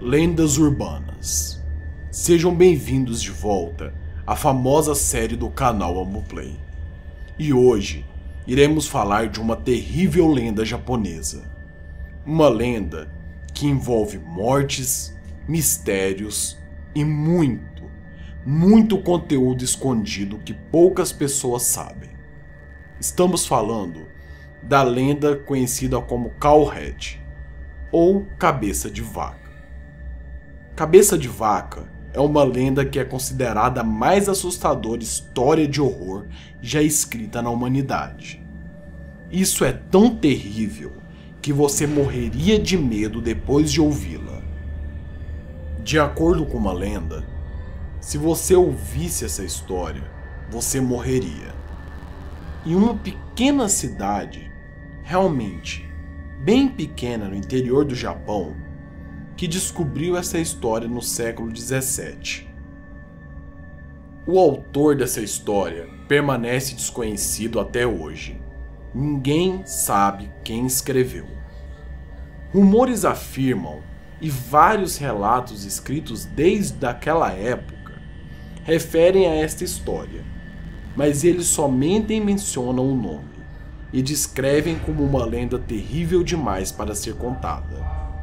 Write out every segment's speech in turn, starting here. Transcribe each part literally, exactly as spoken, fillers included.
Lendas urbanas. Sejam bem-vindos de volta à famosa série do canal Amoplay. E hoje iremos falar de uma terrível lenda japonesa. Uma lenda que envolve mortes, mistérios e muito, muito conteúdo escondido que poucas pessoas sabem. Estamos falando da lenda conhecida como Cowhead, ou Cabeça de Vaca. Cabeça de Vaca é uma lenda que é considerada a mais assustadora história de horror já escrita na humanidade. Isso é tão terrível que você morreria de medo depois de ouvi-la. De acordo com uma lenda, se você ouvisse essa história, você morreria. Em uma pequena cidade, realmente bem pequena no interior do Japão, que descobriu essa história no século dezessete. O autor dessa história permanece desconhecido até hoje. Ninguém sabe quem escreveu. Rumores afirmam, e vários relatos escritos desde aquela época referem a esta história, mas eles somente mencionam o nome e descrevem como uma lenda terrível demais para ser contada.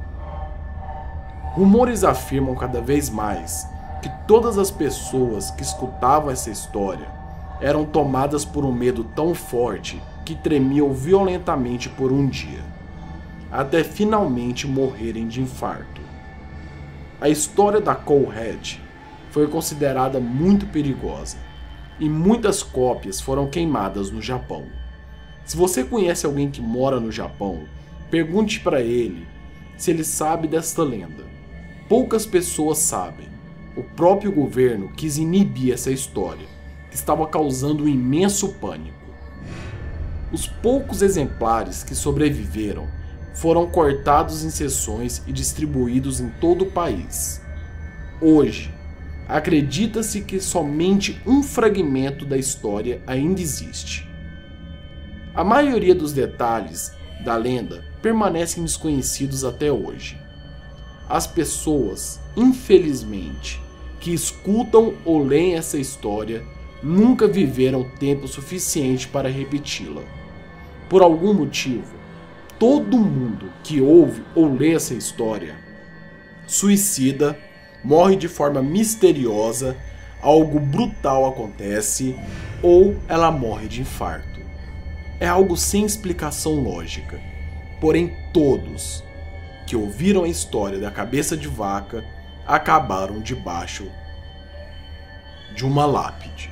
Rumores afirmam cada vez mais que todas as pessoas que escutavam essa história eram tomadas por um medo tão forte que tremiam violentamente por um dia, até finalmente morrerem de infarto. A história da Cowhead foi considerada muito perigosa e muitas cópias foram queimadas no Japão. Se você conhece alguém que mora no Japão, pergunte para ele se ele sabe desta lenda. Poucas pessoas sabem. O próprio governo quis inibir essa história, que estava causando um imenso pânico. Os poucos exemplares que sobreviveram foram cortados em seções e distribuídos em todo o país. Hoje, acredita-se que somente um fragmento da história ainda existe. A maioria dos detalhes da lenda permanecem desconhecidos até hoje. As pessoas, infelizmente, que escutam ou leem essa história nunca viveram tempo suficiente para repeti-la. Por algum motivo, todo mundo que ouve ou lê essa história suicida, morre de forma misteriosa, algo brutal acontece ou ela morre de infarto. É algo sem explicação lógica, porém todos que ouviram a história da Cabeça de Vaca acabaram debaixo de uma lápide.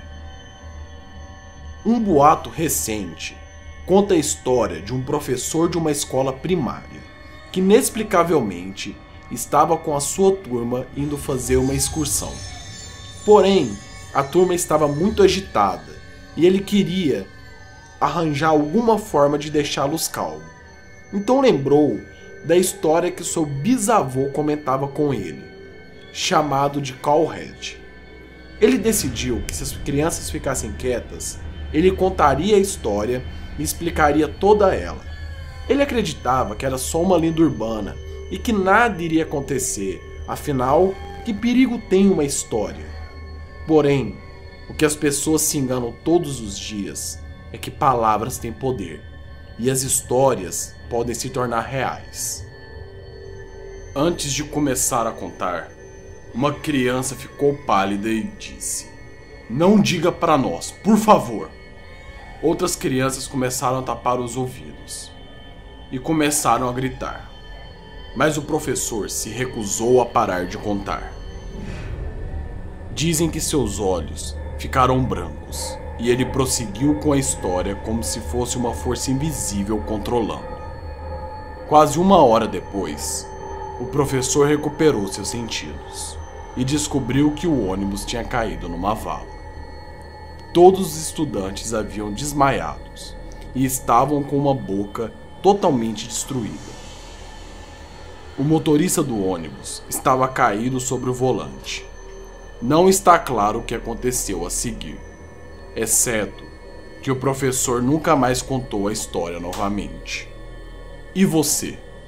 Um boato recente conta a história de um professor de uma escola primária que inexplicavelmente estava com a sua turma indo fazer uma excursão. Porém, a turma estava muito agitada e ele queria arranjar alguma forma de deixá-los calmos. Então lembrou da história que seu bisavô comentava com ele, chamado de Cowhead. Ele decidiu que se as crianças ficassem quietas, ele contaria a história e explicaria toda ela. Ele acreditava que era só uma lenda urbana e que nada iria acontecer, afinal, que perigo tem uma história? Porém, o que as pessoas se enganam todos os dias é que palavras têm poder, e as histórias podem se tornar reais. Antes de começar a contar, uma criança ficou pálida e disse: "Não diga para nós, por favor." Outras crianças começaram a tapar os ouvidos e começaram a gritar, mas o professor se recusou a parar de contar. Dizem que seus olhos ficaram brancos e ele prosseguiu com a história como se fosse uma força invisível controlando. Quase uma hora depois, o professor recuperou seus sentidos e descobriu que o ônibus tinha caído numa vala. Todos os estudantes haviam desmaiado e estavam com uma boca totalmente destruída. O motorista do ônibus estava caído sobre o volante. Não está claro o que aconteceu a seguir, exceto que o professor nunca mais contou a história novamente. E você?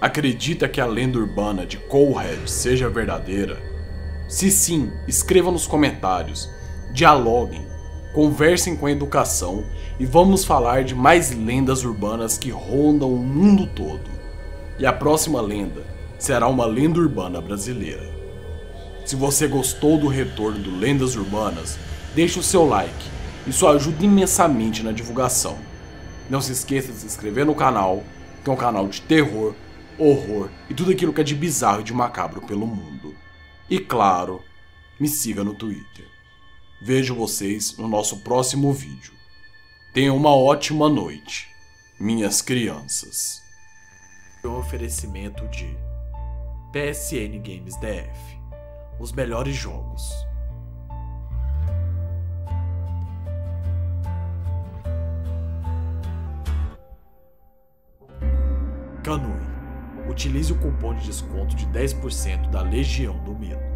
Acredita que a lenda urbana de Coalhead seja verdadeira? Se sim, escreva nos comentários, dialoguem, conversem com a educação e vamos falar de mais lendas urbanas que rondam o mundo todo. E a próxima lenda será uma lenda urbana brasileira. Se você gostou do retorno do Lendas Urbanas, deixe o seu like, isso ajuda imensamente na divulgação. Não se esqueça de se inscrever no canal, que é um canal de terror, horror e tudo aquilo que é de bizarro e de macabro pelo mundo. E claro, me siga no Twitter. Vejo vocês no nosso próximo vídeo. Tenham uma ótima noite, minhas crianças. Um oferecimento de P S N Games D F, os melhores jogos. Kanui. Utilize o cupom de desconto de dez por cento da Legião do Medo.